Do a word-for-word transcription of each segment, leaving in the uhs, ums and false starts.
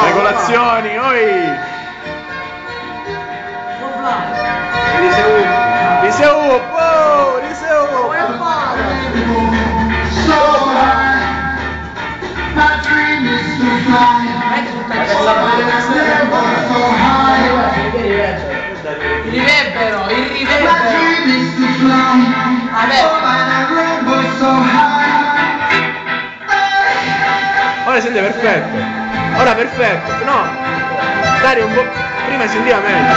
Le colazioni, oi! Riseu! Riseu! Wow! Riseu! Il riverbero, il riverbero. Ora sente perfetto. Ora perfetto. No. Dario un po'. Prima si sentiva meglio.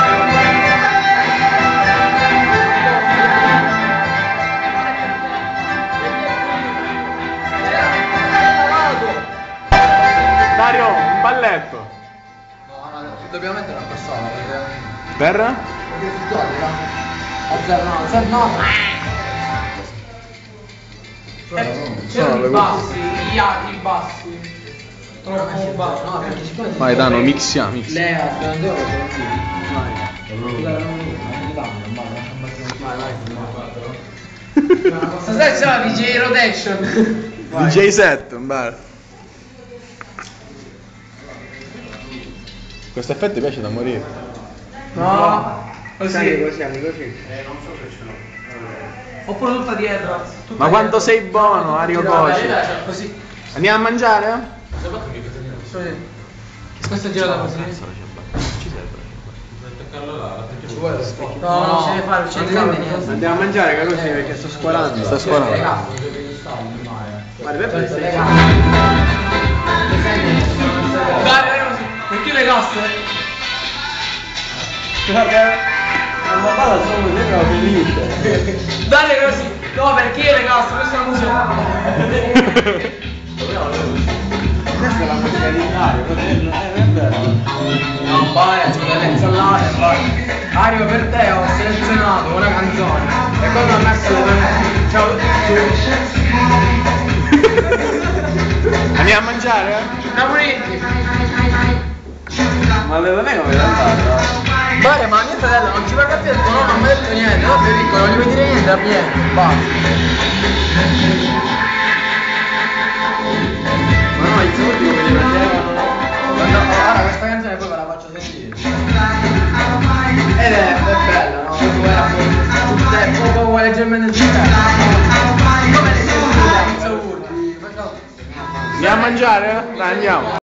Dario, un balletto. No, no, dobbiamo mettere una persona. Per? Perché si toglie, no? A zero no, a zero no. C'erano i bassi, gli altri bassi. Troppo bassi. No, perché siccome... Vai Dano, mixia, mixia. Lea, prendeva lo Vai. Vai, stasera c'è la D J Rotation. D J set, un bar. Questo effetto ti piace da morire. No, così. Così, così. Eh, non so se ce l'ho. Oppure tutta dietro. Tutta Ma quanto dietro. sei buono, Ario Coci. Così. Andiamo a mangiare? Questo è girato così. Ci serve. Ci vuole lo specchio. No, non si deve fare, non cambia niente. Andiamo a mangiare che così perché sto squarando. Sta squarando. Guarda, per te. Dai, perché le casse? Guarda, ma vado solo io ero felice. Dai così. No, perché le casse? Questa è la musica. Questa è la musica di Mario, non è vero. No, vai, delle insalate, vai. Mario, per te ho selezionato una canzone. E quando ho messo le tue... Ciao. Andiamo a mangiare? Siamo uniti. Ma le non è come l'andata? Vale, ma niente fratello, non ci vai a dire, no, non mi hai detto niente, no, sei piccolo, non gli vuoi dire niente, va bene, basta. Ma no, i soldi come li prendevano? Quando, ora questa canzone poi ve la faccio sentire. Ed è, è bella, no? Tutte, poco vuole leggermente giocare. Come le sentite? Senza urli. Andiamo a mangiare? Dai, andiamo.